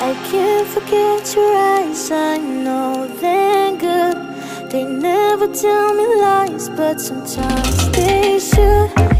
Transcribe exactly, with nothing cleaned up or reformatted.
I can't forget your eyes, I know they're good. They never tell me lies, but sometimes they should.